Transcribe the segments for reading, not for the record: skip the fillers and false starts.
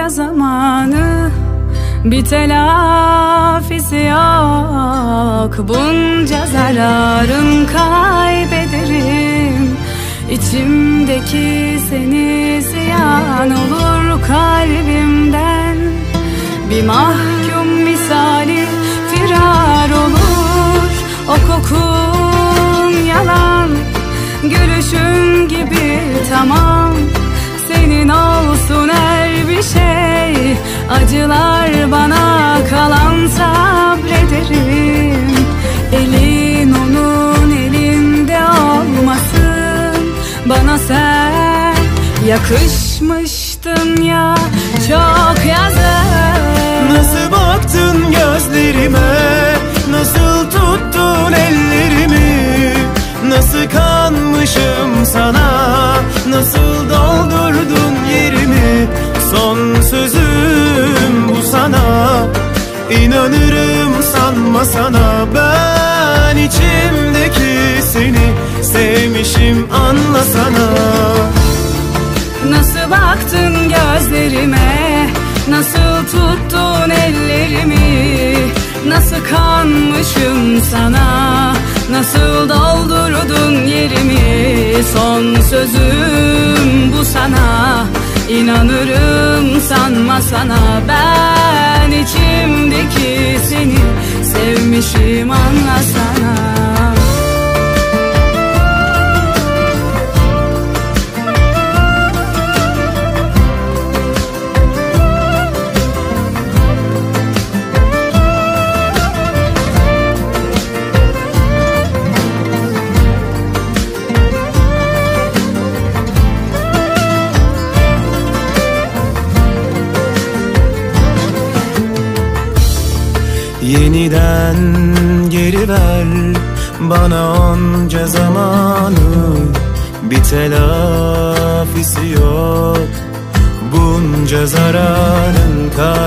bunca zamanı bir telafisi yok. Bunca zararım kaybederim, İçimdeki seni ziyan olur kalbimden. Bir mahkum misali firar olur. O kokun yalan, gülüşün gibi tamam. Senin olsun her bir şey, acılar bana kalan sabrederim. Elin onun elinde olmasın, bana sen yakışmıştın ya çok yazık. Nasıl baktın gözlerime, nasıl tuttun ellerimi, nasıl kanmışım sana, nasıl doldurdun yerimi. Son sözüm bu sana, inanırım sanma sana. Ben içimdeki seni sevmişim, anlasana. Nasıl baktın gözlerime, nasıl tuttun ellerimi, nasıl kanmışım sana, nasıl doldurdun yerimi. Son sözüm bu sana, inanırım sanma sana. Ben içimdeki seni sevmişim, anlasana. Yeniden geri ver bana onca zamanı, bir telafisi yok. Bunca zararın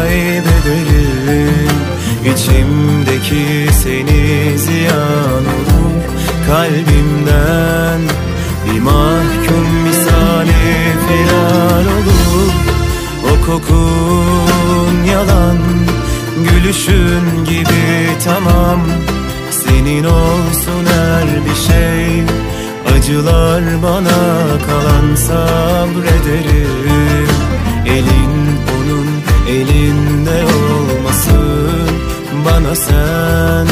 kaybederim, İçimdeki seni ziyan olur kalbimden. Bir mahkum misali firar olur. O kokun yalan, gülüşün gibi tamam. Senin olsun her bir şey, acılar bana kalan sabrederim. Elin onun elinde olmasın, bana sen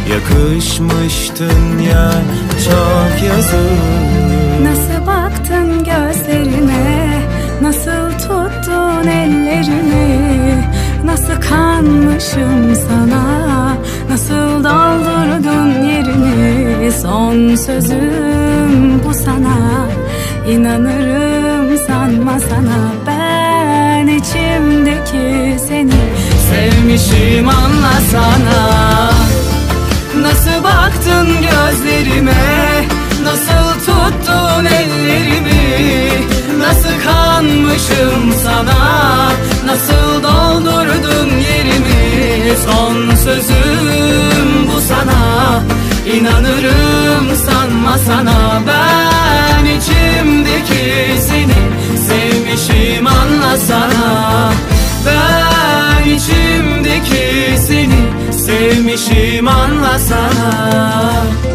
yakışmıştın ya çok yazık. Nasıl baktın gözlerime, nasıl tuttun ellerimi, nasıl kanmışım sana, nasıl doldurdun yerimi. Son sözüm bu sana, inanırım sanma sana. Ben içimdeki seni sevmişim, anlasana. Nasıl baktın gözlerime, nasıl tuttun ellerimi, nasıl kanmışım sana, nasıl doldurdun yerimi. Son sözüm bu sana, inanırım sanma sana. Ben içimdeki seni sevmişim, anlasana. Ben içimdeki seni sevmişim, anlasana.